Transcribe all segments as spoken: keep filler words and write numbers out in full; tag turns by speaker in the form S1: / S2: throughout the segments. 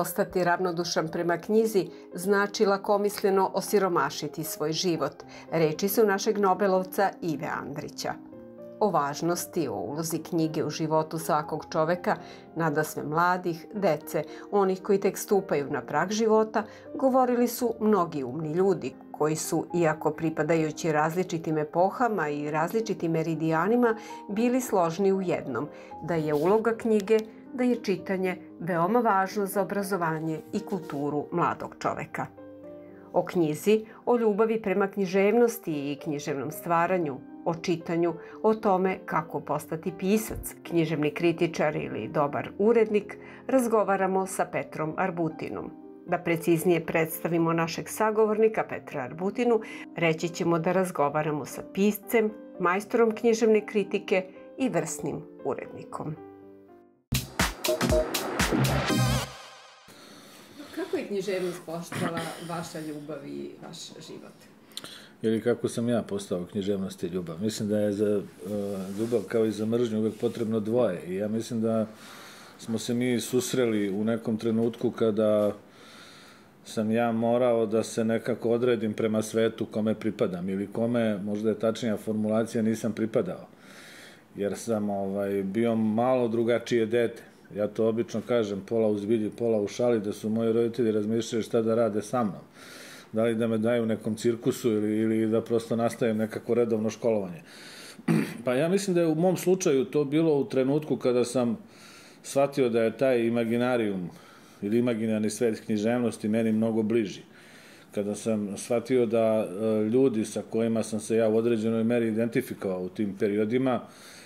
S1: Ostati ravnodušan prema knjizi znači lakomisleno osiromašiti svoj život. Reči su našeg Nobelovca Ive Andrića. O važnosti, o ulozi knjige u životu svakog čoveka, nadasve mladih, dece, onih koji tek stupaju na prag života, govorili su mnogi umni ljudi koji su, iako pripadajući različitim epohama i različitim meridijanima, bili složni u jednom, da je uloga knjige, da je čitanje veoma važno za obrazovanje i kulturu mladog čoveka. O knjizi, o ljubavi prema književnosti i književnom stvaranju, o čitanju, o tome kako postati pisac, književni kritičar ili dobar urednik, razgovaramo sa Petrom Arbutinom. Da preciznije predstavimo našeg sagovornika Petra Arbutinu, reći ćemo da razgovaramo sa piscem, majstorom književne kritike i vrsnim urednikom. Kako je književnost postala vaša ljubav i vaš život?
S2: Ili kako sam ja postao književnost i ljubav. Mislim da je za ljubav kao i za mržnju uvek potrebno dvoje. I ja mislim da smo se mi susreli u nekom trenutku kada sam ja morao da se nekako odredim prema svetu kome pripadam ili kome, možda je tačnija formulacija, nisam pripadao. Jer sam ovaj, bio malo drugačije dete. Ja to obično kažem, pola u zbilji, pola u šali, da su moji roditelji razmišljali šta da rade sa mnom. Da li da me daju u nekom cirkusu ili, ili da prosto nastavim nekako redovno školovanje. Pa ja mislim da je u mom slučaju to bilo u trenutku kada sam shvatio da je taj imaginarijum ili imaginarni svet književnosti meni mnogo bliži. Kada sam shvatio da ljudi sa kojima sam se ja u određenoj meri identifikovao u tim periodima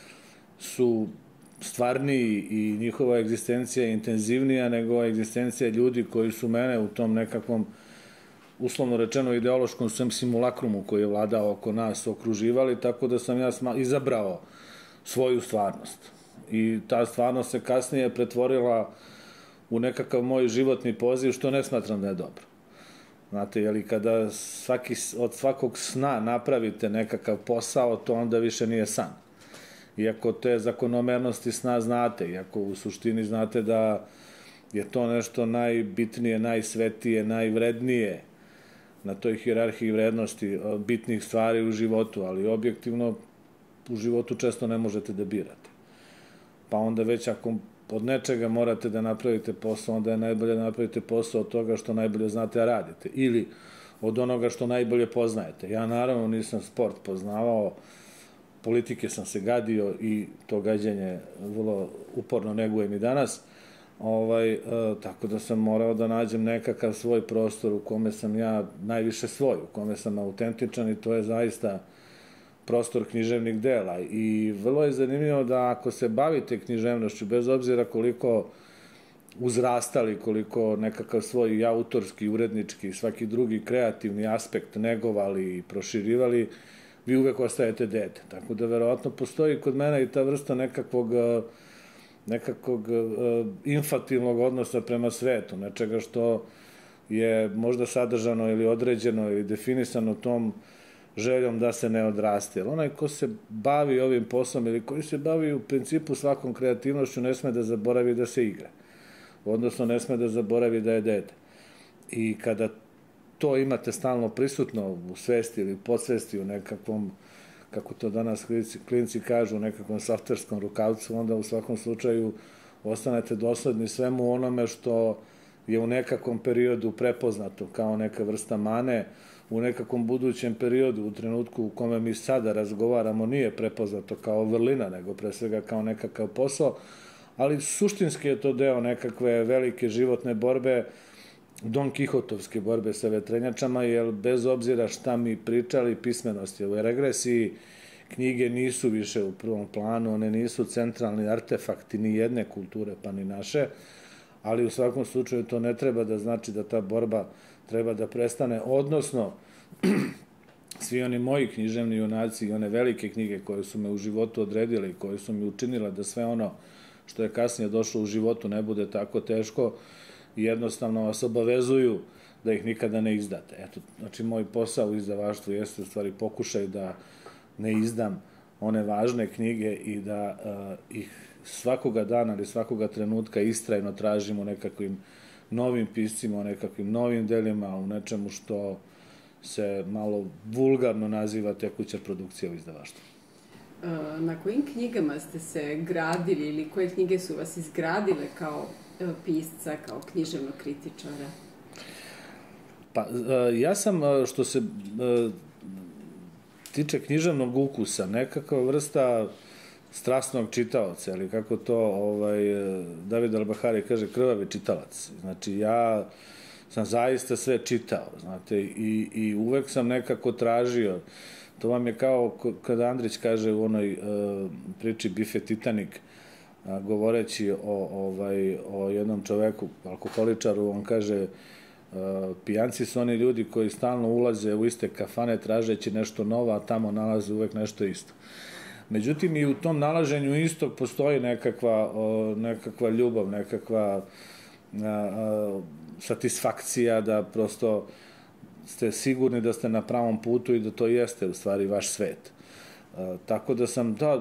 S2: su stvarniji i njihova egzistencija je intenzivnija nego egzistencija ljudi koji su mene u tom nekakvom, uslovno rečeno, ideološkom simulakrumu koji je vladao oko nas okruživali, tako da sam ja izabrao svoju stvarnost. I ta stvarnost se kasnije pretvorila u nekakav moj životni poziv, što ne smatram da je dobro. Znate, jeli kada svaki, od svakog sna napravite nekakav posao, to onda više nije san. Iako te zakonomernosti sna znate, iako u suštini znate da je to nešto najbitnije, najsvetije, najvrednije na toj hijerarhiji vrednosti bitnih stvari u životu, ali objektivno u životu često ne možete da birate. Pa onda već ako od nečega morate da napravite posao, onda je najbolje da napravite posao od toga što najbolje znate da radite ili od onoga što najbolje poznajete. Ja naravno nisam sport poznavao, politike sam se gadio i to gađenje vrlo uporno negujem i danas, ovaj, e, tako da sam morao da nađem nekakav svoj prostor u kome sam ja najviše svoj, u kome sam autentičan i to je zaista prostor književnih dela. I vrlo je zanimljivo da ako se bavite književnošću, bez obzira koliko uzrastali, koliko nekakav svoj i autorski, urednički, svaki drugi kreativni aspekt negovali i proširivali, vi uvek ostajete dete. Tako da verovatno postoji kod mene i ta vrsta nekakvog nekakvog infantilnog odnosa prema svetu, nečega što je možda sadržano ili određeno ili definisano tom željom da se ne odraste. Jer onaj ko se bavi ovim poslom ili koji se bavi u principu svakom kreativnošću ne sme da zaboravi da se igra. Odnosno ne sme da zaboravi da je dete. I kada to imate stalno prisutno u svesti ili podsvesti u nekakvom, kako to danas klinci kažu, u nekakvom softverskom rukavcu, onda u svakom slučaju ostanete dosledni svemu onome što je u nekakvom periodu prepoznato kao neka vrsta mane, u nekakvom budućem periodu, u trenutku u kome mi sada razgovaramo, nije prepoznato kao vrlina, nego pre svega kao nekakav posao, ali suštinski je to deo nekakve velike životne borbe, Don Kihotovske borbe sa vetrenjačama, jer bez obzira šta mi pričali, pismenost je u regresiji, knjige nisu više u prvom planu, one nisu centralni artefakti ni jedne kulture, pa ni naše, ali u svakom slučaju to ne treba da znači da ta borba treba da prestane, odnosno svi oni moji književni junaci i one velike knjige koje su me u životu odredile i koje su mi učinile da sve ono što je kasnije došlo u životu ne bude tako teško, jednostavno vas obavezuju da ih nikada ne izdate. Eto, znači, moj posao u izdavaštvu jeste u stvari pokušaj da ne izdam one važne knjige i da uh, ih svakoga dana ili svakoga trenutka istrajno tražim u nekakvim novim piscima, o nekakvim novim delima, u nečemu što se malo vulgarno naziva tekuća produkcija u izdavaštvu.
S1: Na kojim knjigama ste se gradili ili koje knjige su vas izgradile kao pisca, kao književnog kritičara?
S2: Pa, ja sam, što se tiče književnog ukusa, nekakva vrsta strasnog čitaoca, ali kako to ovaj, David Albahari kaže, krvavi čitalac. Znači, ja sam zaista sve čitao, znate, i, i uvek sam nekako tražio. To vam je kao kada Andrić kaže u onoj uh, priči Bife Titanic, uh, govoreći o, ovaj, o jednom čoveku, alkoholičaru, on kaže uh, pijanci su oni ljudi koji stalno ulaze u iste kafane tražeći nešto novo, a tamo nalaze uvek nešto isto. Međutim, i u tom nalaženju istog postoji nekakva, uh, nekakva ljubav, nekakva uh, uh, satisfakcija da prosto ste sigurni da ste na pravom putu i da to jeste u stvari vaš svet. E, tako da sam, da,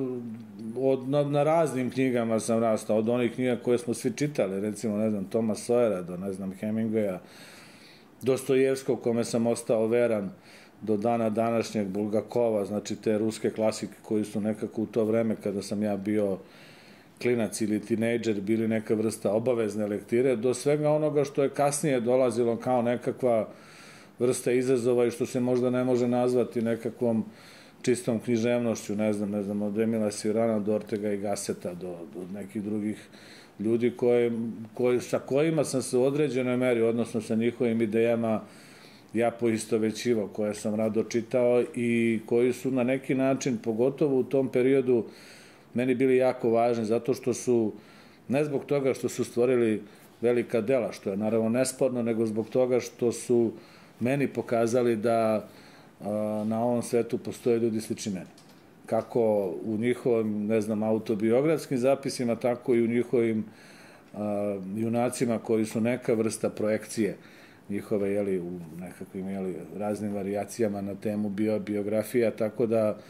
S2: od, na, na raznim knjigama sam rastao, od onih knjiga koje smo svi čitali, recimo, ne znam, Toma Sawyera, do, ne znam, Hemingwaya, Dostojevskog, kome sam ostao veran, do dana današnjeg, Bulgakova, znači te ruske klasike koji su nekako u to vreme kada sam ja bio klinac ili tinejdžer bili neka vrsta obavezne lektire, do svega onoga što je kasnije dolazilo kao nekakva vrsta izazova i što se možda ne može nazvati nekakvom čistom književnošću, ne znam, ne znam, od Emila Sirana do Ortega i Gasseta, do, do nekih drugih ljudi koje, koje, sa kojima sam se u određenoj meri, odnosno sa njihovim idejama, ja poistovećivao, koje sam rado čitao i koji su na neki način, pogotovo u tom periodu, meni bili jako važni, zato što su, ne zbog toga što su stvorili velika dela, što je naravno nesporno, nego zbog toga što su meni pokazali da a, na ovom svetu postoje ljudi slični meni. Kako u njihovim, ne znam, autobiografskim zapisima, tako i u njihovim a, junacima koji su neka vrsta projekcije njihove, jeli, u nekakvim, jeli, raznim varijacijama na temu bio, biografija, tako da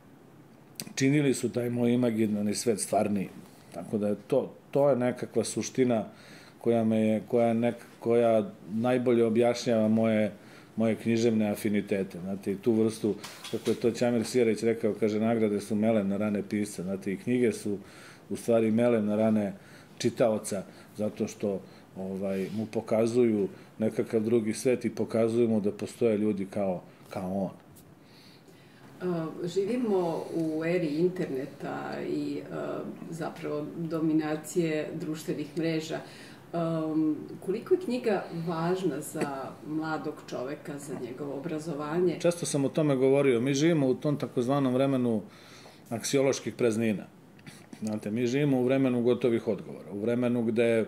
S2: činili su taj moj imaginarni svet stvarniji. Tako da je to, to je nekakva suština koja me je, koja, nek, koja najbolje objašnjava moje, moje književne afinitete. Znate, i tu vrstu, kako je to Ćamil Sireć rekao, kaže, nagrade su melem na rane pisca. Znate, i knjige su u stvari melem na rane čitaoca, zato što ovaj, mu pokazuju nekakav drugi svet i pokazuju mu da postoje ljudi kao, kao on.
S1: Živimo u eri interneta i zapravo dominacije društvenih mreža. Koliko je knjiga važna za mladog čoveka, za njegovo obrazovanje?
S2: Često sam o tome govorio. Mi živimo u tom takozvanom vremenu aksioloških praznina. Znate, mi živimo u vremenu gotovih odgovora, u vremenu gde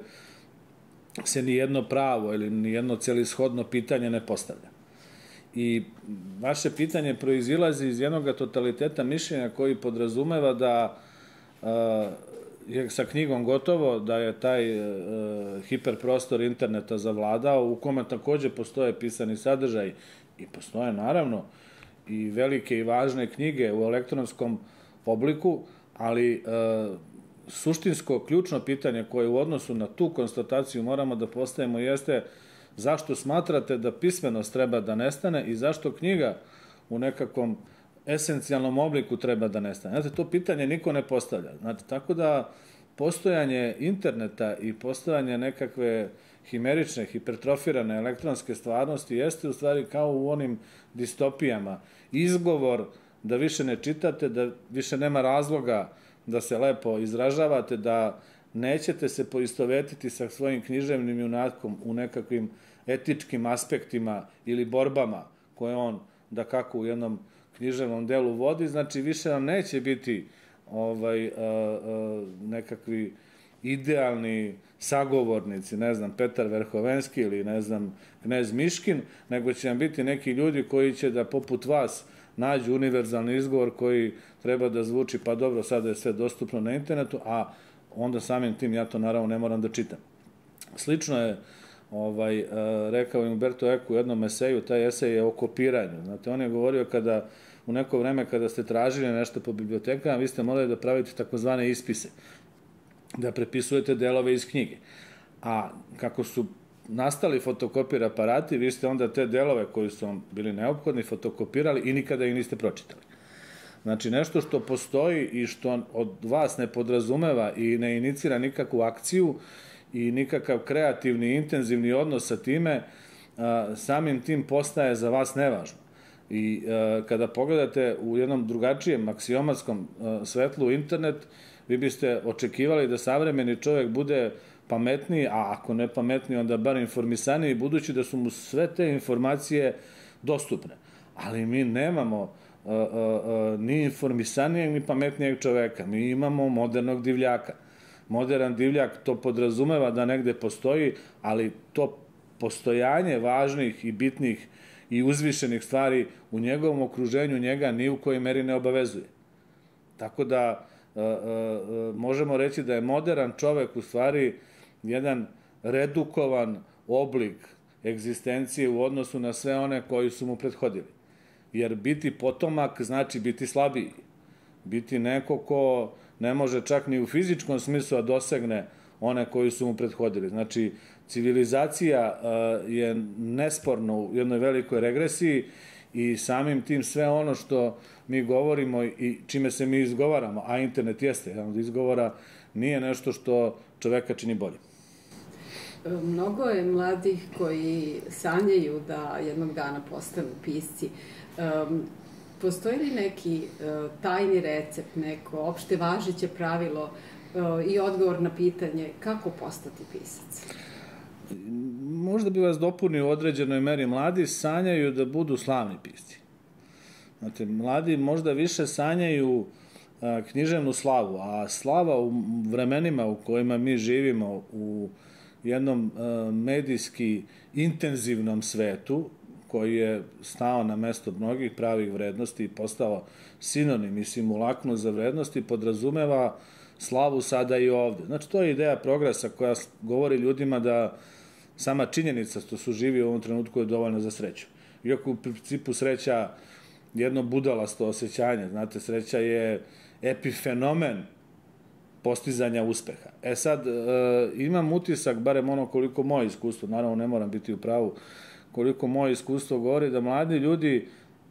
S2: se nijedno pravo ili nijedno celishodno pitanje ne postavlja. I vaše pitanje proizilazi iz jednog totaliteta mišljenja koji podrazumeva da uh, je sa knjigom gotovo, da je taj uh, hiperprostor interneta zavladao, u kome takođe postoje pisani sadržaj i postoje naravno i velike i važne knjige u elektronskom obliku, ali uh, suštinsko, ključno pitanje koje u odnosu na tu konstataciju moramo da postavimo jeste zašto smatrate da pismenost treba da nestane i zašto knjiga u nekakvom esencijalnom obliku treba da nestane. Znate, to pitanje niko ne postavlja. Znate, tako da postojanje interneta i postojanje nekakve himerične, hipertrofirane elektronske stvarnosti jeste u stvari kao u onim distopijama. Izgovor da više ne čitate, da više nema razloga da se lepo izražavate, da nećete se poistovetiti sa svojim književnim junakom u nekakvim etičkim aspektima ili borbama koje on, da kako u jednom književnom delu vodi, znači više nam neće biti ovaj, a, a, nekakvi idealni sagovornici, ne znam, Petar Verhovenski ili, ne znam, Knez Miškin, nego će nam biti neki ljudi koji će da poput vas nađu univerzalni izgovor koji treba da zvuči, pa dobro, sada je sve dostupno na internetu, a onda samim tim ja to naravno ne moram da čitam. Slično je ovaj, rekao Umberto Eco u jednom eseju, taj esej je o kopiranju. Znate, on je govorio kada, u neko vreme kada ste tražili nešto po bibliotekama, vi ste morali da pravite takozvane ispise, da prepisujete delove iz knjige. A kako su nastali fotokopir aparati, vi ste onda te delove koji su vam bili neophodni fotokopirali i nikada ih niste pročitali. Znači, nešto što postoji i što od vas ne podrazumeva i ne inicira nikakvu akciju i nikakav kreativni, intenzivni odnos sa time, samim tim postaje za vas nevažno. I kada pogledate u jednom drugačijem aksiomatskom svetlu internet, vi biste očekivali da savremeni čovjek bude pametniji, a ako ne pametniji, onda bar informisaniji, budući da su mu sve te informacije dostupne. Ali mi nemamo ni informisanijeg, ni pametnijeg čoveka. Mi imamo modernog divljaka. Modern divljak to podrazumeva da negde postoji, ali to postojanje važnih i bitnih i uzvišenih stvari u njegovom okruženju njega ni u kojoj meri ne obavezuje. Tako da možemo reći da je modern čovek u stvari jedan redukovan oblik egzistencije u odnosu na sve one koji su mu prethodili. Jer biti potomak znači biti slabiji. Biti neko ko ne može čak ni u fizičkom smislu da dosegne one koji su mu prethodili. Znači, civilizacija je nesporno u jednoj velikoj regresiji i samim tim sve ono što mi govorimo i čime se mi izgovaramo, a internet jeste jedan od izgovora, nije nešto što čoveka čini bolje.
S1: Mnogo je mladih koji sanjaju da jednog dana postanu pisci. Postoji li neki tajni recept, neko opšte važeće pravilo i odgovor na pitanje kako postati pisac?
S2: Možda bi vas dopunio u određenoj meri. Mladi sanjaju da budu slavni pisci. Znate, mladi možda više sanjaju književnu slavu, a slava u vremenima u kojima mi živimo u jednom medijski intenzivnom svetu, koji je stao na mesto mnogih pravih vrednosti i postao sinonim i simulaknu za vrednosti, podrazumeva slavu sada i ovde. Znači, to je ideja progresa koja govori ljudima da sama činjenica što su živi u ovom trenutku je dovoljno za sreću. Iako u principu sreća jedno budalasto osjećanje, znate, sreća je epifenomen postizanja uspeha. E sad, imam utisak, barem ono koliko moje iskustvo, naravno ne moram biti u pravu, koliko moje iskustvo govori da mladi ljudi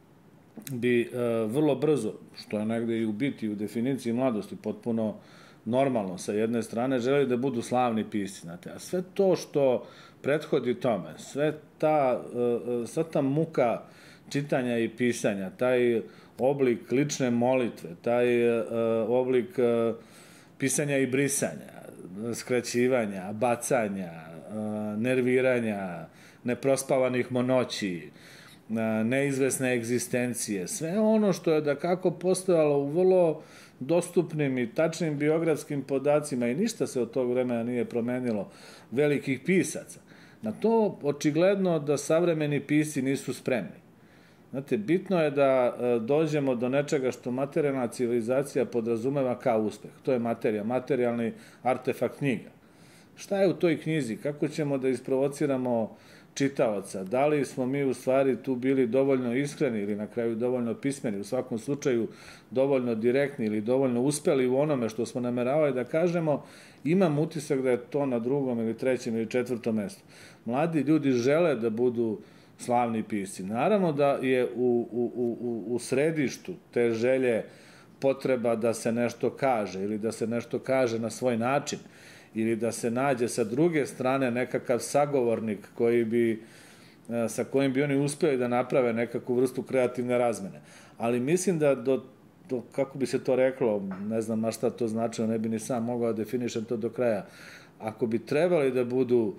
S2: bi vrlo brzo, što je negde i u biti, u definiciji mladosti, potpuno normalno sa jedne strane, želi da budu slavni pisci, znate, a sve to što prethodi tome, sve ta, sva ta muka čitanja i pisanja, taj oblik lične molitve, taj oblik pisanja i brisanja, skraćivanja, bacanja, nerviranja, neprospavanih monoći, neizvesne egzistencije, sve ono što je da kako postojalo u vrlo dostupnim i tačnim biografskim podacima i ništa se od tog vremena nije promenilo, velikih pisaca. Na to očigledno da savremeni pisci nisu spremni. Znate, bitno je da dođemo do nečega što materijalna civilizacija podrazumeva kao uspeh. To je materija, materijalni artefakt knjiga. Šta je u toj knjizi? Kako ćemo da isprovociramo čitaoca? Da li smo mi u stvari tu bili dovoljno iskreni ili na kraju dovoljno pismeni, u svakom slučaju dovoljno direktni ili dovoljno uspeli u onome što smo nameravali da kažemo, imam utisak da je to na drugom ili trećem ili četvrtom mestu. Mladi ljudi žele da budu slavni pisci. Naravno da je u, u, u, u središtu te želje potreba da se nešto kaže ili da se nešto kaže na svoj način ili da se nađe sa druge strane nekakav sagovornik koji bi, sa kojim bi oni uspeli da naprave nekakvu vrstu kreativne razmene. Ali mislim da do, do kako bi se to reklo, ne znam na šta to značilo, ne bi ni sam mogao da definišem to do kraja. Ako bi trebali da budu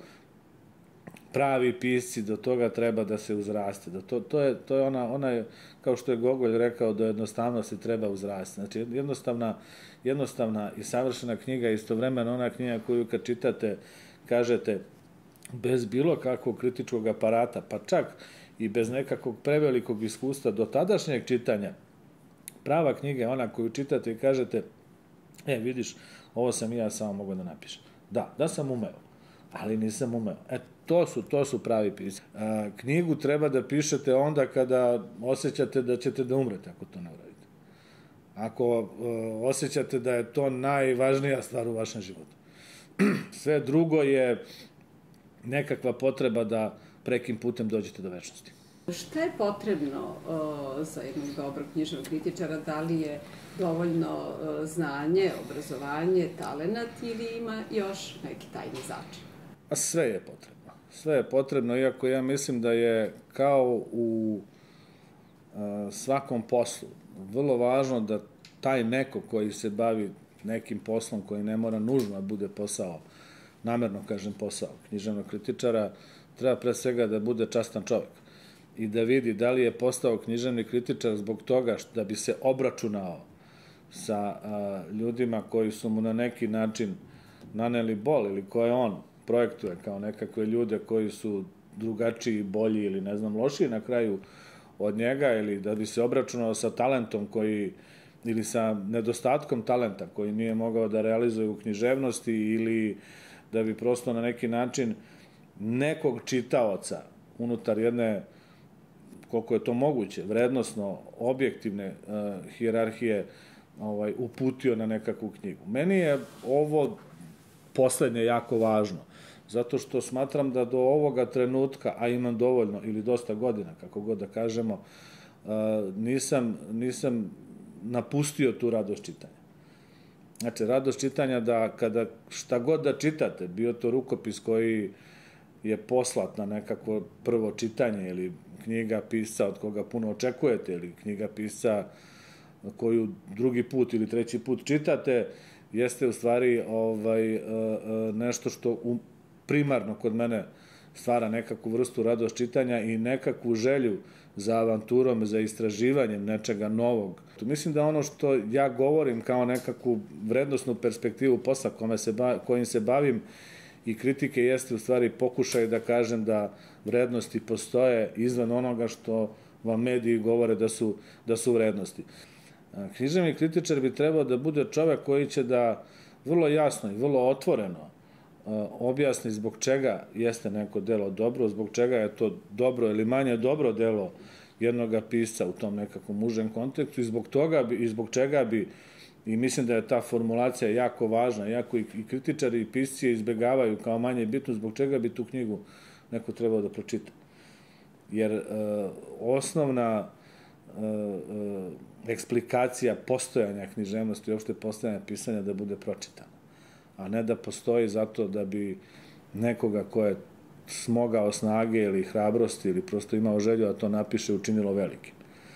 S2: pravi pisci, do toga treba da se uzraste. Da to, to je, to je ona, ona je, kao što je Gogolj rekao, do jednostavnosti treba uzrasti. Znači, jednostavna, jednostavna i savršena knjiga je istovremeno ona knjiga koju kad čitate, kažete, bez bilo kakvog kritičkog aparata, pa čak i bez nekakvog prevelikog iskustva do tadašnjeg čitanja, prava knjiga je ona koju čitate i kažete, e, vidiš, ovo sam i ja samo mogu da napišem. Da, da sam umeo, ali nisam umeo. E, to su, to su pravi pisci. Knjigu treba da pišete onda kada osjećate da ćete da umrete, ako to ne uradite. Ako osjećate da je to najvažnija stvar u vašem životu. Sve drugo je nekakva potreba da prekim putem dođete do večnosti.
S1: Šta je potrebno uh, za jednog dobrog književnog kritičara? Da li je dovoljno uh, znanje, obrazovanje, talenat ili ima još neki tajni začin?
S2: A sve je potrebno. Sve je potrebno, iako ja mislim da je kao u uh, svakom poslu vrlo važno da taj neko koji se bavi nekim poslom koji ne mora nužno da bude posao, namerno kažem posao književnog kritičara, treba pre svega da bude častan čovek i da vidi da li je postao književni kritičar zbog toga da bi se obračunao sa a, ljudima koji su mu na neki način naneli bol ili koje on projektuje kao nekakve ljude koji su drugačiji, bolji ili ne znam lošiji na kraju od njega, ili da bi se obračunao sa talentom koji ili sa nedostatkom talenta koji nije mogao da realizuje u književnosti, ili da bi prosto na neki način nekog čitaoca unutar jedne, koliko je to moguće, vrednosno objektivne uh, hijerarhije ovaj, uputio na nekakvu knjigu. Meni je ovo poslednje jako važno, zato što smatram da do ovoga trenutka, a imam dovoljno ili dosta godina, kako god da kažemo, uh, nisam, nisam napustio tu radost čitanja. Znači, radost čitanja da kada šta god da čitate, bio to rukopis koji je poslat na nekakvo prvo čitanje ili knjiga pisca od koga puno očekujete ili knjiga pisca koju drugi put ili treći put čitate, jeste u stvari ovaj, nešto što primarno kod mene stvara nekakvu vrstu radost čitanja i nekakvu želju za avanturom, za istraživanjem nečega novog. Mislim da ono što ja govorim kao nekakvu vrednosnu perspektivu posla kome se ba, kojim se bavim i kritike jeste u stvari pokušaj da kažem da vrednosti postoje izvan onoga što vam mediji govore da su, da su vrednosti. Književni kritičar bi trebao da bude čovek koji će da vrlo jasno i vrlo otvoreno objasni zbog čega jeste neko delo dobro, zbog čega je to dobro ili manje dobro delo jednog pisca u tom nekakvom užem kontekstu i zbog toga bi, i zbog čega bi, i mislim da je ta formulacija jako važna, jako i, i kritičari i pisci je izbegavaju kao manje bitno, zbog čega bi tu knjigu neko trebao da pročita. Jer e, osnovna e, e, eksplikacija postojanja književnosti i uopšte postojanja pisanja da bude pročitana, a ne da postoji zato da bi nekoga ko je smogao snage ili hrabrosti ili prosto imao želju da to napiše učinilo velikim.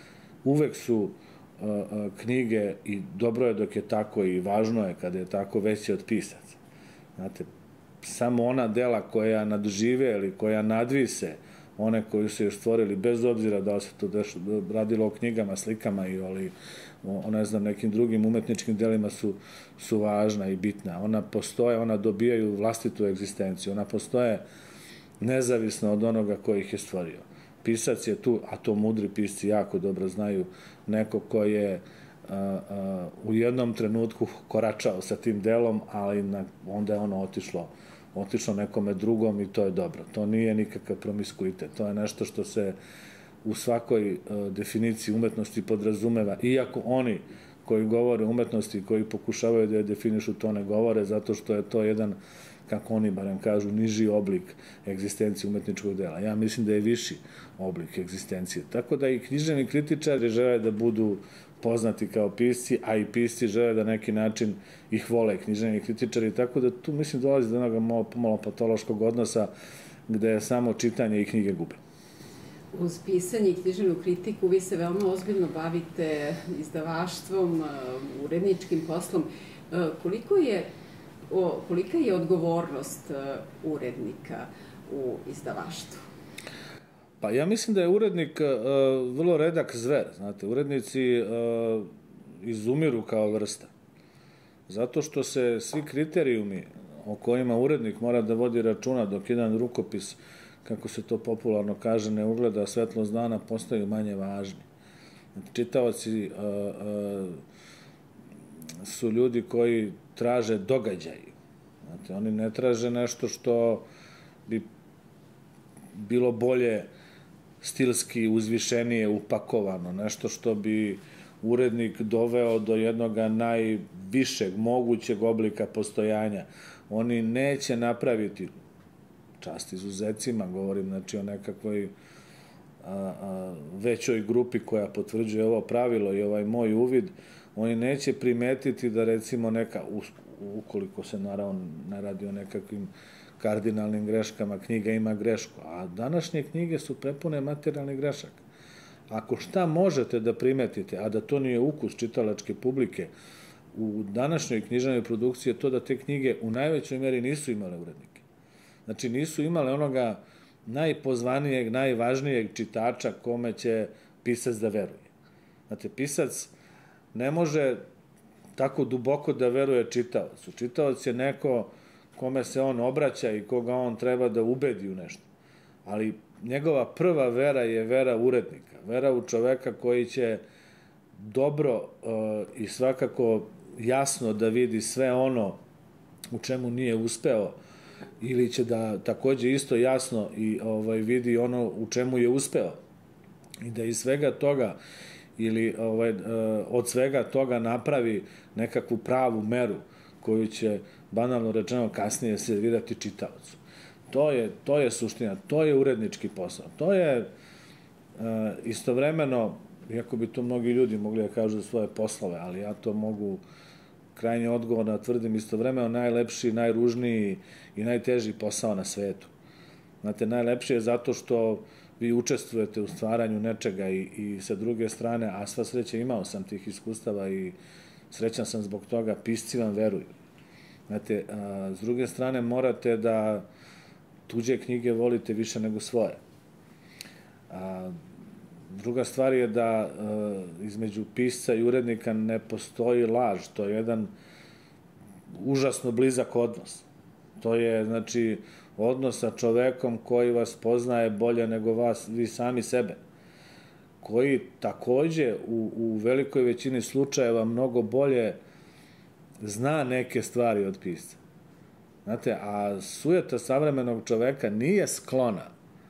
S2: Uvek su uh, uh, knjige, i dobro je dok je tako i važno je kada je tako, veće od pisaca. Znate, samo ona dela koja nadžive ili koja nadvise one koji su još stvorili, bez obzira da se to radilo o knjigama, slikama i oli, o, ne znam, nekim drugim umetničkim delima su, su važna i bitna. Ona postoje, ona dobijaju vlastitu egzistenciju, ona postoje nezavisno od onoga koji ih je stvorio. Pisac je tu, a to mudri pisci jako dobro znaju, neko ko je a, a, u jednom trenutku koračao sa tim delom, ali na, onda je ono otišlo otišlo nekome drugom i to je dobro. To nije nikakav promiskuitet. To je nešto što se u svakoj uh, definiciji umetnosti podrazumeva. Iako oni koji govore o umetnosti, koji pokušavaju da je definišu, to ne govore, zato što je to jedan, kako oni barem kažu, niži oblik egzistencije umetničkog dela. Ja mislim da je viši oblik egzistencije. Tako da i književni kritičari žele da budu poznati kao pisci, a i pisci žele da neki način ih vole, književni kritičari, tako da tu mislim dolazi do onoga malo, pomalo patološkog odnosa gde samo čitanje i knjige gube.
S1: Uz pisanje i književnu kritiku vi se veoma ozbiljno bavite izdavaštvom, uredničkim poslom. Koliko je, kolika je odgovornost urednika u izdavaštvu?
S2: Pa ja mislim da je urednik uh, vrlo redak zver, znate, urednici uh, izumiru kao vrsta, zato što se svi kriterijumi o kojima urednik mora da vodi računa dok jedan rukopis, kako se to popularno kaže, ne ugleda svetlost dana, postaju manje važni. Čitaoci uh, uh, su ljudi koji traže događaji. Znate, oni ne traže nešto što bi bilo bolje stilski uzvišenije upakovano, nešto što bi urednik doveo do jednog najvišeg mogućeg oblika postojanja oni neće napraviti, čast izuzecima, govorim znači o nekakvoj a, a, većoj grupi koja potvrđuje ovo pravilo i ovaj moj uvid, oni neće primetiti da recimo neka, ukoliko se naravno ne radi o nekakvim kardinalnim greškama, knjiga ima grešku, a današnje knjige su prepune materijalnih grešaka. Ako šta možete da primetite, a da to nije ukus čitalačke publike, u današnjoj književnoj produkciji je to da te knjige u najvećoj meri nisu imale urednike. Znači nisu imale onoga najpozvanijeg, najvažnijeg čitača kome će pisac da veruje. Znate, pisac ne može tako duboko da veruje čitalac. Čitalac je neko kome se on obraća i koga on treba da ubedi u nešto. Ali njegova prva vera je vera urednika, vera u čoveka koji će dobro uh, i svakako jasno da vidi sve ono u čemu nije uspeo ili će da takođe isto jasno i ovaj vidi ono u čemu je uspeo i da iz svega toga ili ovaj, uh, od svega toga napravi nekakvu pravu meru koju će, banalno rečeno, kasnije servirati čitaocu. To je, to je suština, to je urednički posao. To je uh, istovremeno, iako bi to mnogi ljudi mogli da kažu za svoje poslove, ali ja to mogu krajnje odgovorno tvrdim, istovremeno najlepši, najružniji i najteži posao na svetu. Znate, najlepši je zato što vi učestvujete u stvaranju nečega i, i sa druge strane, a sva sreća imao sam tih iskustava i srećan sam zbog toga, pisci vam veruju. Znate, a, s druge strane morate da tuđe knjige volite više nego svoje. A, druga stvar je da a, između pisca i urednika ne postoji laž. To je jedan užasno blizak odnos. To je, znači, odnos sa čovekom koji vas poznaje bolje nego vas, vi sami sebe. Koji takođe u, u velikoj većini slučajeva mnogo bolje zna neke stvari od pisca. Znate, a sujeta savremenog čoveka nije sklona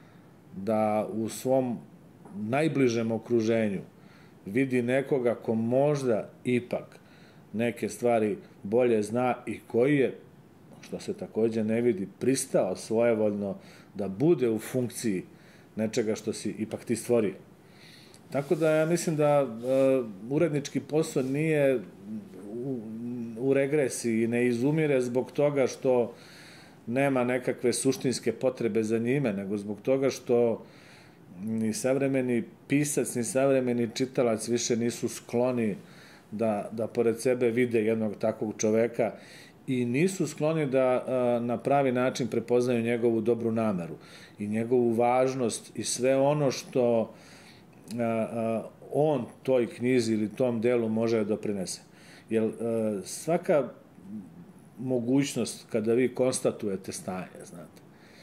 S2: da u svom najbližem okruženju vidi nekoga ko možda ipak neke stvari bolje zna i koji je, što se takođe ne vidi, pristao svojevoljno da bude u funkciji nečega što si ipak ti stvorio. Tako da ja mislim da uh, urednički posao nije u, u regresiji i ne izumire zbog toga što nema nekakve suštinske potrebe za njime, nego zbog toga što ni savremeni pisac, ni savremeni čitalac više nisu skloni da, da pored sebe vide jednog takvog čoveka i nisu skloni da a, na pravi način prepoznaju njegovu dobru nameru i njegovu važnost i sve ono što a, a, on toj knjizi ili tom delu može da doprinese. Jer a, svaka mogućnost kada vi konstatujete stanje, znate,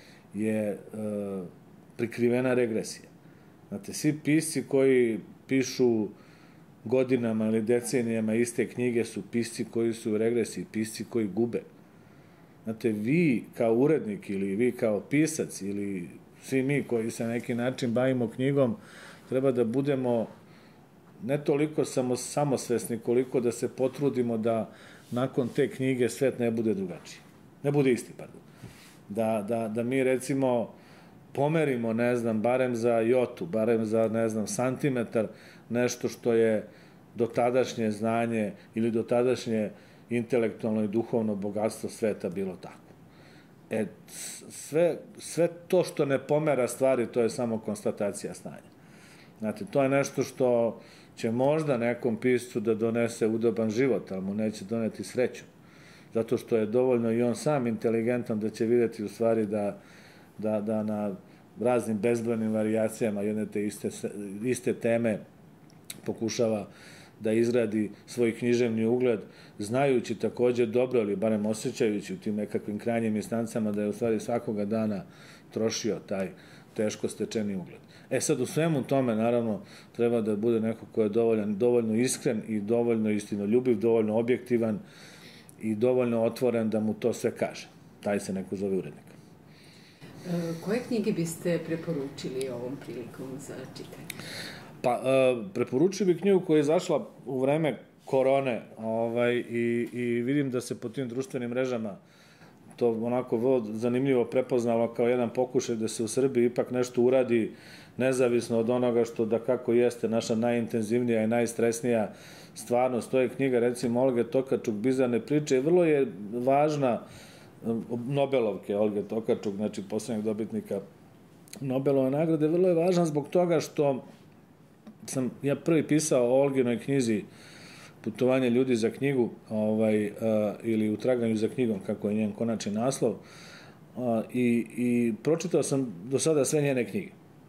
S2: je a, prikrivena regresija. Znate, svi pisci koji pišu godinama ili decenijama iste knjige su pisci koji su u regresiji, pisci koji gube. Znate, vi kao urednik ili vi kao pisac ili svi mi koji se na neki način bavimo knjigom treba da budemo ne toliko samo, samosvesni koliko da se potrudimo da nakon te knjige svet ne bude drugačiji. Ne bude isti, pardon. Da, da, da mi recimo pomerimo, ne znam, barem za jotu, barem za, ne znam, santimetar, nešto što je dotadašnje znanje ili dotadašnje intelektualno i duhovno bogatstvo sveta bilo tako. E, sve, sve to što ne pomera stvari, to je samo konstatacija stanja. Znate, to je nešto što će možda nekom piscu da donese udoban život, ali mu neće doneti sreću. Zato što je dovoljno i on sam inteligentan da će videti u stvari da Da, da na raznim bezbrojnim varijacijama jedne te iste, iste teme pokušava da izgradi svoj književni ugled, znajući takođe dobro, ili barem osjećajući u tim nekakvim krajnjim instancama da je u stvari svakoga dana trošio taj teško stečeni ugled. E sad, u svemu tome, naravno, treba da bude neko ko je dovoljan, dovoljno iskren i dovoljno istinoljubiv, dovoljno objektivan i dovoljno otvoren da mu to sve kaže. Taj se neko zove urednik.
S1: Koje knjige biste preporučili ovom prilikom za čitanje?
S2: Pa, preporučio bih knjigu koja je izašla u vreme korone ovaj, i, i vidim da se po tim društvenim mrežama to onako vrlo zanimljivo prepoznalo kao jedan pokušaj da se u Srbiji ipak nešto uradi nezavisno od onoga što da kako jeste naša najintenzivnija i najstresnija stvarnost. To je knjiga, recimo, Olge Tokarčuk, Bizarne priče, i vrlo je važna, Nobelovke Olge Tokarčuk, znači poslednjeg dobitnika Nobelove nagrade, vrlo je važan zbog toga što sam ja prvi pisao o Olginoj knjizi Putovanje ljudi za knjigu, ovaj, uh, ili U traganju za knjigom, kako je njen konačni naslov, uh, i, i pročitao sam do sada sve njene knjige.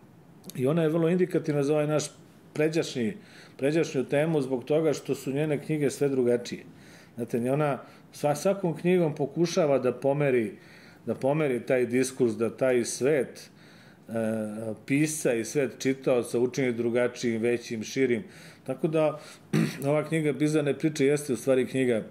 S2: I ona je vrlo indikativna za ovaj naš pređašnji, pređašnju temu zbog toga što su njene knjige sve drugačije. Znate, ona svakom knjigom pokušava da pomeri, da pomeri taj diskurs, da taj svet e, pisca i svet čitaoca učini drugačijim, većim, širim. Tako da ova knjiga Bizarne priče jeste u stvari knjiga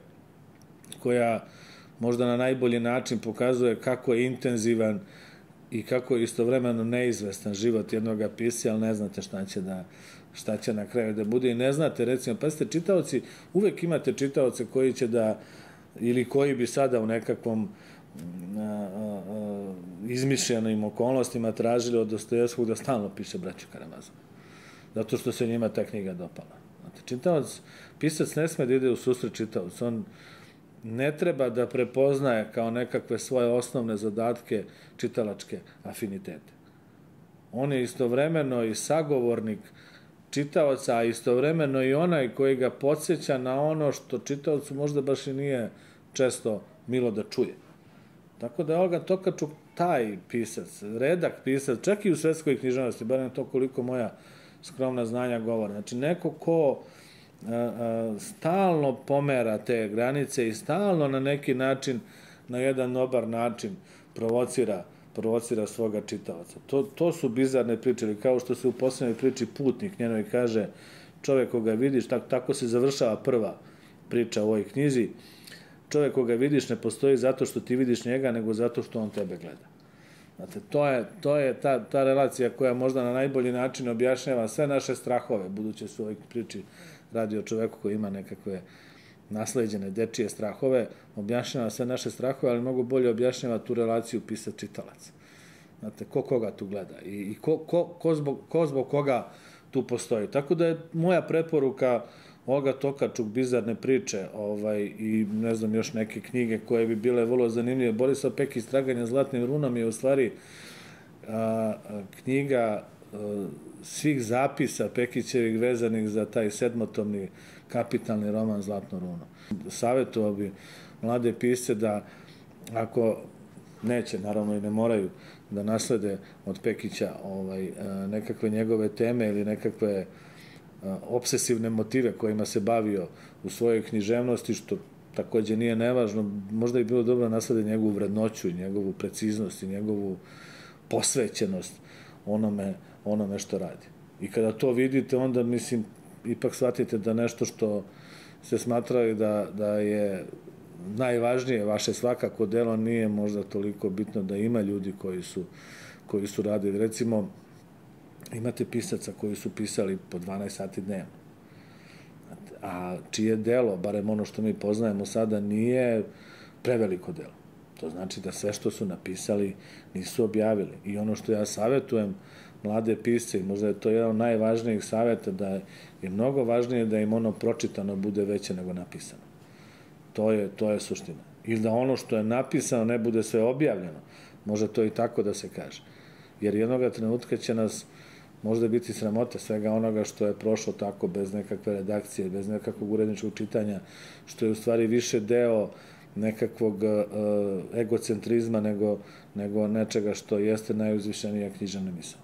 S2: koja možda na najbolji način pokazuje kako je intenzivan i kako je istovremeno neizvestan život jednog pisca, ali ne znate šta će da šta će na kraju da bude i ne znate, recimo, pa ste čitaoci, uvek imate čitaoce koji će da, ili koji bi sada u nekakvom a, a, a, izmišljenim okolnostima tražili od Dostojevskog da stalno piše Braću Karamazovu. Zato što se njima ta knjiga dopala. Znate, čitaoc, pisac ne sme da ide u susret čitaoc, on ne treba da prepoznaje kao nekakve svoje osnovne zadatke čitalačke afinitete. On je istovremeno i sagovornik čitaoca, a istovremeno i onaj koji ga podsjeća na ono što čitaocu možda baš i nije često milo da čuje. Tako da je Olga Tokarčuk taj pisac, redak pisac, čak i u svetskoj književnosti, barem to koliko moja skromna znanja govore. Znači, neko ko a, a, stalno pomera te granice i stalno na neki način, na jedan dobar način provocira provocira svoga čitaoca. To, to su bizarne priče, ili kao što se u poslednjoj priči Putnik njenoj kaže, čovek koga vidiš, tako, tako se završava prva priča u ovoj knjizi, čovek koga vidiš ne postoji zato što ti vidiš njega, nego zato što on tebe gleda. Znate, to je, to je ta, ta relacija koja možda na najbolji način objašnjava sve naše strahove, buduće su u ovoj priči radi o čoveku koji ima nekakve nasleđene dečije strahove, objašnjava sve naše strahove, ali mnogo bolje objašnjava tu relaciju pisac-čitalac. Znate, ko koga tu gleda i, i ko, ko, ko, zbog, ko zbog koga tu postoji. Tako da je moja preporuka Olga Tokarčuk, Bizarne priče, ovaj, i ne znam još neke knjige koje bi bile vrlo zanimljive. Borislav Pekić, Traganje zlatnim runom je u stvari a, a, knjiga a, svih zapisa Pekićevih vezanih za taj sedmotomni kapitalni roman Zlatno runo. Savjetovao bi mlade pisce da, ako neće, naravno i ne moraju, da naslede od Pekića ovaj, nekakve njegove teme ili nekakve obsesivne motive kojima se bavio u svojoj književnosti, što takođe nije nevažno, možda bi bilo dobro naslede njegovu vrednoću i njegovu preciznost i njegovu posvećenost onome, onome što radi. I kada to vidite, onda, mislim, ipak shvatite da nešto što ste smatrali da, da je najvažnije vaše svakako delo nije možda toliko bitno, da ima ljudi koji su, koji su radili. Recimo, imate pisaca koji su pisali po dvanaest sati dnevno, a čije delo, barem ono što mi poznajemo sada, nije preveliko delo. To znači da sve što su napisali nisu objavili. I ono što ja savjetujem mlade pisce, i možda je to jedan od najvažnijih savjeta, da je mnogo važnije da im ono pročitano bude veće nego napisano. To je, to je suština. Ili da ono što je napisano ne bude sve objavljeno. Može to i tako da se kaže. Jer jednoga trenutka će nas možda biti sramota svega onoga što je prošlo tako bez nekakve redakcije, bez nekakvog uredničkog čitanja, što je u stvari više deo nekakvog uh, egocentrizma nego, nego nečega što jeste najuzvišenija književna misao.